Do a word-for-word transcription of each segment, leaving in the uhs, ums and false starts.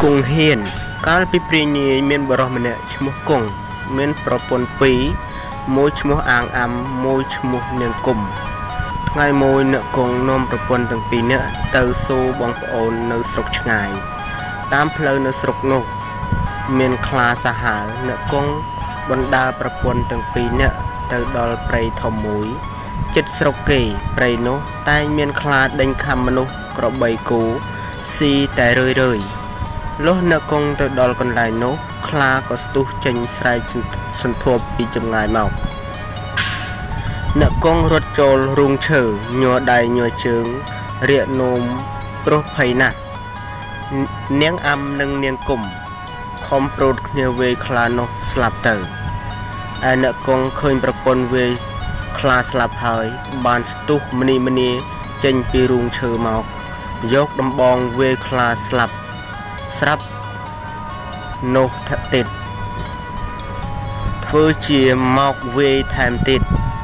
គង់ហ៊ានកាលពីព្រាញនាយមានបរិសម្នាក់ឈ្មោះគង់មានប្រពន្ធពីរមួយឈ្មោះអាងអាំមួយឈ្មោះនាងគុំថ្ងៃមួយអ្នកគង់នាំប្រពន្ធទាំងពីរនាក់ទៅសួរបងប្អូននៅស្រុកឆ្ងាយតាមផ្លូវនៅស្រុកនោះមានខ្លាសាហាវអ្នកគង់បណ្ដាប្រពន្ធទាំងពីរនាក់ទៅដល់ព្រៃធំមួយជិតស្រុកគេព្រៃនោះតែងមានខ្លាដេញខំមនុស្សក្របីគោស៊ីតែរឿយរឿយលុះអ្នកគង់ទៅដល់កន្លែងនោះខ្លាក៏ស្ទុះចេញស្រែកសន្ធាប់ពីចម្ងាយមកអ្នកគង់រត់ចូលរូងឈើញ័រដៃញ័រជើងរាកនោមព្រោះភ័យណាស់នាងអាំនិងនាងគុំខំប្រូតគ្នាវេខ្លានោះស្លាប់ទៅឯអ្នកគង់ឃើញប្រពន្ធវេខ្លាស្លាប់ហើយបានស្ទុះម្នីម្នាចេញពីរូងឈើមកយកដំបងវេខ្លាស្លាប់ស្រាប់នោះថាទៀតធ្វើជាមកវេថែមទៀត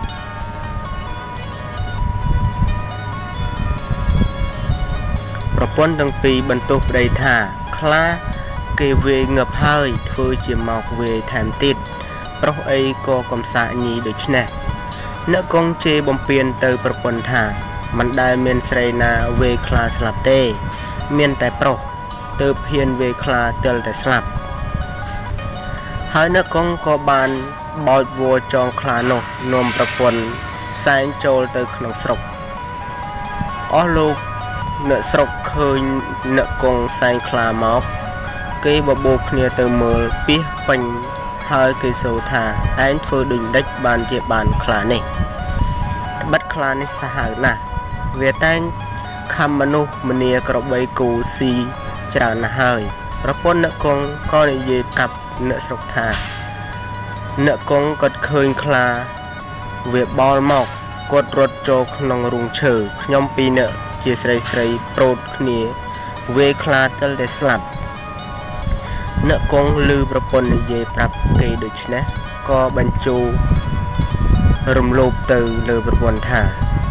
ប្រពន្ធទាំងពីរបន្ទោសប្តីថាខ្លាគេវេងឹបហើយធ្វើជាមកវេថែមទៀតប្រុសអីក៏កំសាកញីដូច្នេះអ្នកគង់ជេរបំពេញទៅប្រពន្ធថាមិនដែលមានស្រីណាវេខ្លាស្លាប់ទេមានតែប្រុសទើបហ៊ានវេខ្លាទើបតែស្លាប់ហើយអ្នកគង់ក៏បានបោចវัวចងខ្លានោះនាំប្រពន្ធសែងចូលទៅក្នុងស្រុកអស់លោកអ្នកស្រុកឃើញអ្នកគង់សែងខ្លាមកគេបបោគ្នាទៅមើលពីសពេញហើយគេសូថាឯងធ្វើដូចដេចបានជាបានខ្លានេះត្បិតខ្លានេះសាហាវណាស់វាតែងខំមនុស្សម្នាក្របីគូស៊ីច្រើនណាស់ហើយប្រពន្ធអ្នកគង់ក៏និយាយប្រាប់អ្នកស្រុកថាអ្នកគង់គាត់ឃើញខ្លាវាបោលមកគាត់រត់ចូលក្នុងរូងឈើខ្ញុំពីរនាក់ជាស្រីស្រីប្រូតគ្នាវេខ្លាទើបតែស្លាប់អ្នកគង់ឮប្រពន្ធនិយាយប្រាប់គេដូច្នេះក៏បញ្ជូររំលោភទៅលើប្រពន្ធថា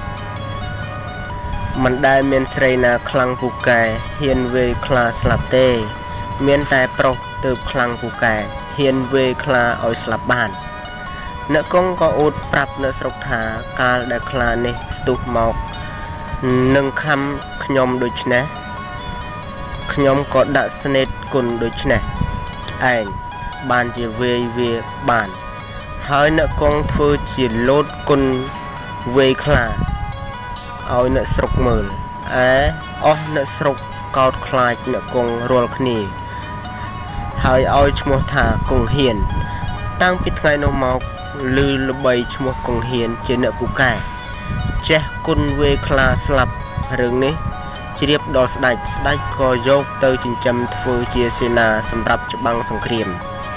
មិនដែលមានស្រីណាខ្លាំងពូកែហ៊ានវេខ្លាស្លាប់ទេមានតែប្រុសទើបខ្លាំងពូកែហ៊ានវេខ្លាឲ្យស្លាប់បានអ្នកគង់ក៏អួតប្រាប់អ្នកស្រុកថាកាលដែលខ្លានេះស្ទុះមកនឹងខំខ្ញុំដូច្នេះខ្ញុំក៏ដាក់ស្នេតគុណដូច្នេះឯងបានជាវេវាបានហើយអ្នកគង់ធ្វើជាលោតគុណវេខ្លាឲ្យអ្នកស្រុកមើលឯអស់អ្នកស្រុកកោតខ្លាចអ្នកគង់រាល់គ្នាហើយឲ្យឈ្មោះថាគង់ហ៊ានតាំងពីថ្ងៃនោះមកឮល្បីឈ្មោះគង់ហ៊ានជាអ្នកពូកែចេះគុណវេខ្លាស្លាប់រឿងនេះជ្រាបដល់ស្ដេចស្ដេចក៏យកទៅចិញ្ចឹមធ្វើជាសេនាសម្រាប់ច្បាំងសង្គ្រាម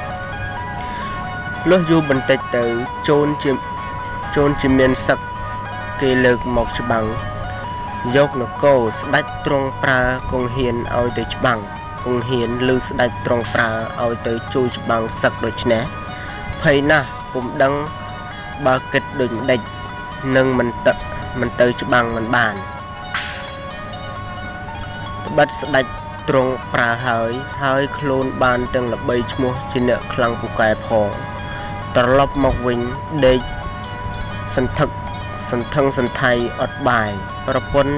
លុះយូរបន្តិចទៅជូនជាជូនជាមានសឹកគេលើកមកច្បាំងយកនគរស្ដេចទ្រង់ប្រើគង់ហ៊ានឲ្យទៅច្បាំងគង់ហ៊ានឮស្ដេចទ្រង់ប្រើឲ្យទៅជួយច្បាំងសឹកដូច្នេះភ័យណាស់ពុំដឹងបើគិតដូចម្ដេចនឹងមិនតមិនទៅច្បាំងមិនបានត្បិតស្ដេចទ្រង់ប្រើហើយហើយខ្លួនបានទាំងល្បីឈ្មោះជាអ្នកខ្លាំងពូកែផងត្រឡប់មកវិញដេកសន្ធឹកសន្ធឹងសន្ថៃអត់បាយប្រពន្ធ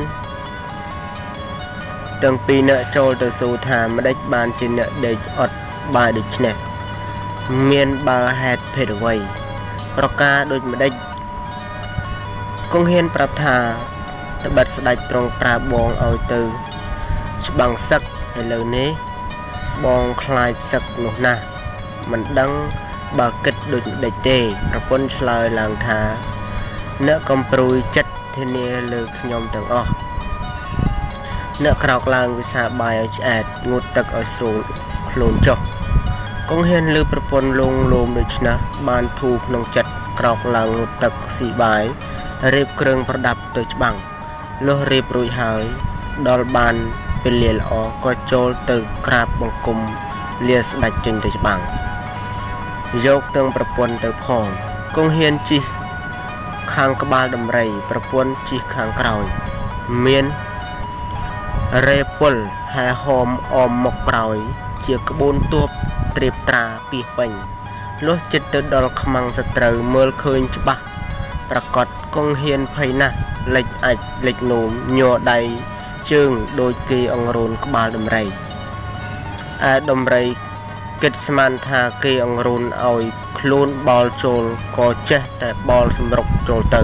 ទាំងពីរអ្នកចូលទៅសួរថាម្ដេចបានជាអ្នកដេកអត់បាយដូច្នេះមានបើហេតុភេទអ្វីប្រការដូចម្ដេចគង់ហ៊ានប្រាប់ថាត្បិតស្ដេចទ្រង់ប្រើបងឲ្យទៅច្បាំងសឹកឥឡូវនេះបងខ្លាចសឹកនោះណាស់មិនដឹងបើគិតដូចម្ដេចទេប្រពន្ធឆ្លើយឡើងថាអ្នកកំព្រួយចិត្តធានាលើខ្ញុំទាំងអស់អ្នកក្រោកឡើងវិសាបាយឲ្យឆ្អែតងូតទឹកឲ្យស្រួលខ្លួនចុះគង់ហ៊ានលើប្រពន្ធលងលោមដូច្នេះបានធូរក្នុងចិត្តក្រោកឡើងងូតទឹកស៊ីបាយរៀបគ្រឿងប្រដាប់ទៅច្បាំងលុះរៀបរួចហើយដល់បានពេលលាល្អក៏ចូលទៅក្រាបបង្គំលាស្ដេចចេញទៅច្បាំងយកទាំងប្រពន្ធទៅផងគង់ហ៊ានជិះខាងក្បាលដំរីប្រពន្ធជិះខាងក្រោយមានរេពុលហែហោមអមមកក្រោយជាក្បួនទ័ពត្រៀបត្រាពីពេញលុះចិត្តទៅដល់ខ្មាំងសត្រូវមើលឃើញច្បាស់ប្រកាសគង់ហ៊ានភ័យណាស់លិចអាចលិចនោមញ័រដៃជើងដូចគេអង្រូនក្បាលដំរីឯដំរីគិតស្មានថាគេអង្រូនឲ្យខ្លួនបល់ចូលក៏ចេះតែបល់សម្រុកចូលទៅ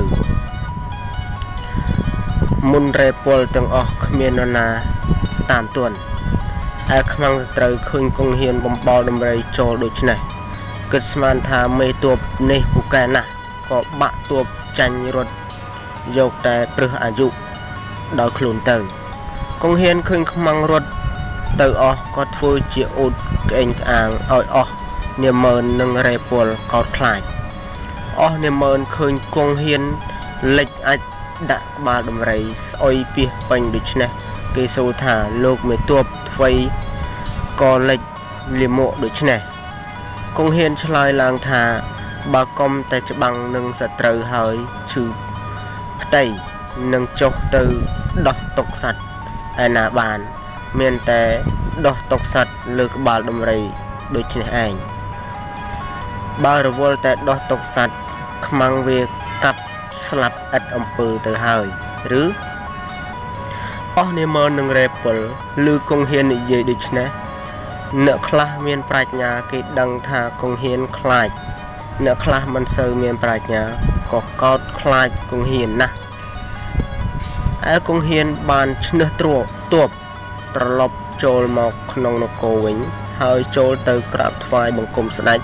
មុនរែពលទាំងអស់គ្មាននរណាតាមទាន់ឯខ្មាំងសត្រូវឃើញគង់ហ៊ានបំបល់ដំរីចូលដូច្នេះគិតស្មានថាមេទ័ពនេះពូកែណាស់ក៏បាក់ទ័ពចាញ់រត់យកតែព្រឹសអាយុដល់ខ្លួនទៅគង់ហ៊ានឃើញខ្មាំងរត់ទៅអស់ក៏ធ្វើជាអ៊ូតក្អេងក្អាងឲ្យអស់នាម៉ឺននិងរែពលកោតខ្លាចអស់នាម៉ឺនឃើញគង់ហ៊ានលិចអាចដាក់ក្បាលដំរីស្អុយពីពេញដូច្នេះគេសូថាលោកមេទ័ពថ្វីក៏លិចលាមកដូច្នេះគង់ហ៊ានឆ្លើយឡើងថាបើកុំតែច្បាំងនឹងសត្រូវហើយឈឺផ្ទៃនឹងចុះទៅដោះតុកសัตว์ឯណាបានមានតែដោះតុកសัตว์លើក្បាលដំរីដូចនេះឯងបើរវល់តែដោះតុកសัตว์ខ្មាំងវាកាប់ស្លាប់ឥតអំពើទៅហើយឬអស់នាម៉ឺននឹងរែពលឬគង់ហ៊ាននិយាយដូច្នេះអ្នកខ្លះមានប្រាជ្ញាគេដឹងថាគង់ហ៊ានខ្លាចអ្នកខ្លះមិនសូវមានប្រាជ្ញាក៏កោតខ្លាចគង់ហ៊ានណាស់ឯគង់ហ៊ានបានឈ្នះទ្រពទ័ពត្រឡប់ចូលមកក្នុងនគរវិញហើយចូលទៅក្រាបថ្វាយបង្គំស្ដេច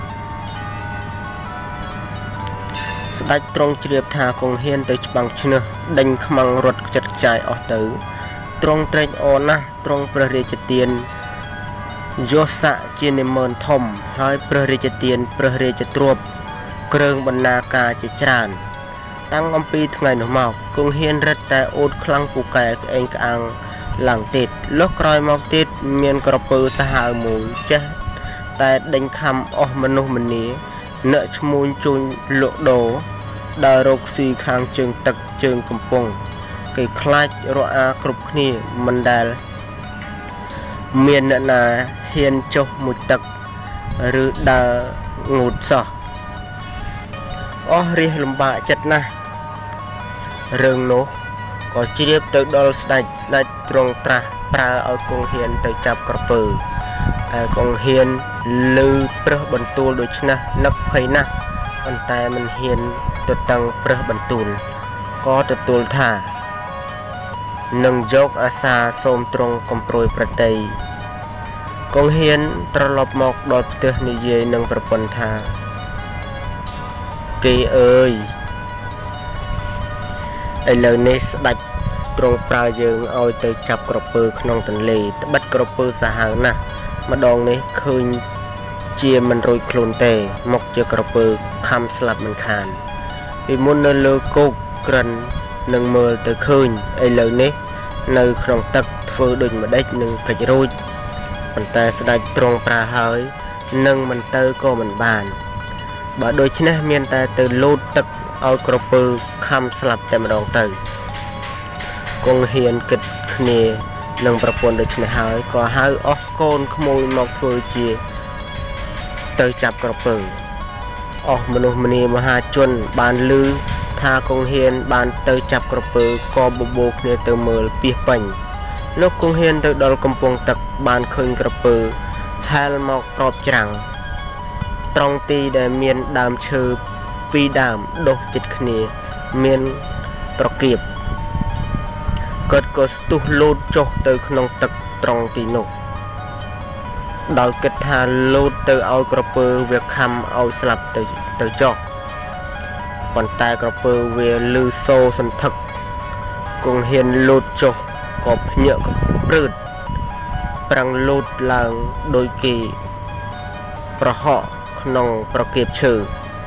ស្ដេចទ្រង់ជ្រាបថាគង់ហ៊ានទៅច្បាំងឈ្នះដេញខ្មាំងរត់ខ្ចិតខ្ចាយអស់ទៅទ្រង់ត្រេកអរណាស់ទ្រង់ព្រះរាជទានយោស័កជានិមឺនធំហើយព្រះរាជទានព្រះរាជទ្រព្យគ្រឿងបណ្ណាការជាច្រើនតាំងអំពីថ្ងៃនោះមកគង់ហ៊ានរឹតតែអូតខ្លាំងពូកែក្អេងក្អាងឡើងទៀតលុះក្រោយមកទៀតមានក្រពើសាហាវមួយចេះតែដេញខំអស់មនុស្សម្នាអ្នកឈ្មោះជួញលក់ដូរដើររកស៊ីខាងជើងទឹកជើងកំពង់គេខ្លាចរអាគ្រប់គ្នាមិនដែលមានអ្នកណាហ៊ានចុះមួយទឹកឬដើរងូតសោះអស់រះលំបាកចិត្តណាស់រឿងនោះក៏ជ្រាបទៅដល់ស្ដេចស្ដេចទ្រង់ត្រាស់ប្រើឲ្យគង់ហ៊ានទៅចាប់ក្រពើហើយគង់ហ៊ានលឺព្រឹសបន្ទូលដូច្នេះនឹកភ័យណាស់ប៉ុន្តែមិនហ៊ានទៅតឹងព្រឹសបន្ទូលក៏ទទួលថានឹងយកអាសាសូមទ្រង់កំព្រួយប្រតិយគង់ហ៊ានត្រឡប់មកដល់ផ្ទះនិយាយនឹងប្រពន្ធថាគេអើយឥឡូវនេះស្ដេចទ្រង់ប្រើយើងឲ្យទៅចាប់ក្រពើក្នុងទន្លេត្បិតក្រពើសាហាវណាស់ម្ដងនេះឃើញជាមិនរួចខ្លួនទេមកជាក្រពើខំស្លាប់មិនខានពីមុននៅលើគោកក្រិននឹងមើលទៅឃើញឥឡូវនេះនៅក្នុងទឹកធ្វើដូចម្ដេចនឹងកិច្ចរួចប៉ុន្តែស្ដេចទ្រង់ប្រើហើយនឹងមិនទៅក៏មិនបានបើដូច្នេះមានតែទៅលោតទឹកឲ្យក្រពើខំស្លាប់តែម្ដងទៅគង់ហ៊ានគិតគ្នានឹងប្រពន្ធដូច្នេះហើយក៏ហៅអស់កូនក្មួយមកធ្វើជាទៅចាប់ក្រពើអស់មនុស្សម្នាមហាជនបានឮថាគង់ហ៊ានបានទៅចាប់ក្រពើក៏បបោគ្នាទៅមើលពីពេញលោកគង់ហ៊ានទៅដល់កំពង់ទឹកបានឃើញក្រពើហែលមកប្របច្រាំងត្រង់ទីដែលមានដើមឈើពីរដើមដុះជិតគ្នាមានប្រកៀបគាត់ក៏ស្ទុះលោតចុះទៅក្នុងទឹកត្រង់ទីនោះដោយគិតថាលោតទៅឲ្យក្រពើវាខំឲ្យស្លាប់ទៅទៅចុះប៉ុន្តែក្រពើវាលឺសូរសន្ធឹកគង់ហ៊ានលោតចុះក៏ភ្ញាក់ព្រឺតប្រាំងលោតឡើងដោយគេប្រហកក្នុងប្រកៀបឈើ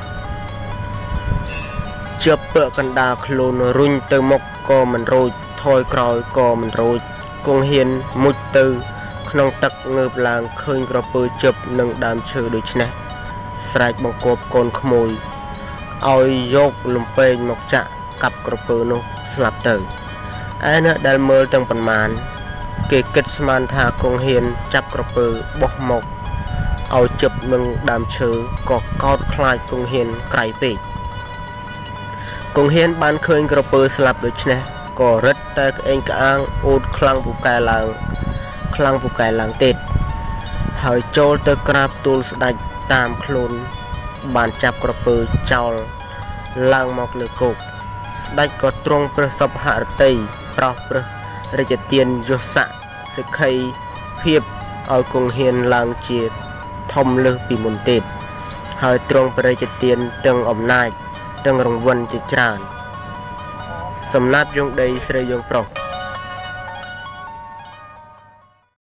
ជាប់ពាក់កណ្ដាលខ្លួនរុញទៅមុខក៏មិនរួចថយក្រោយក៏មិនរួចគង់ហ៊ានមុជទៅក្នុងទឹកងើបឡើងឃើញក្រពើជប់នឹងដើមឈើដូច្នេះស្រែកបង្គាប់កូនក្មួយឲ្យយកលំពេងមកចាក់កាប់ក្រពើនោះស្លាប់ទៅឯអ្នកដែលមើលទាំងប៉ុន្មានគេគិតស្មានថាគង់ហ៊ានចាប់ក្រពើបោះមកឲ្យជិបនឹងដើមឈើក៏កោតខ្លាចគង់ហ៊ានក្រៃពេកគង់ហ៊ានបានឃើញក្រពើស្លាប់ដូច្នេះក៏រឹតតែក្អេងក្អាងអូតខ្លាំងពូកែឡើងខ្លាំងពូកែឡើងទៀតហើយចូលទៅក្រាបទូលស្ដេចតាមខ្លួនបានចាប់ក្រពើចោលឡើងមកលើគោកស្ដេចក៏ទ្រង់ព្រះសពហរតីប្រោសព្រះរាជទានយស័ក្តិសិក្ខីភាពឲ្យគង់ហ៊ានឡើងជាធំលើសពីមុនទៀតហើយទ្រង់ព្រះរាជទានទាំងអំណាចទាំងរង្វាន់ជាច្រើនសំណាប់យងដីស្រីយងប្រុស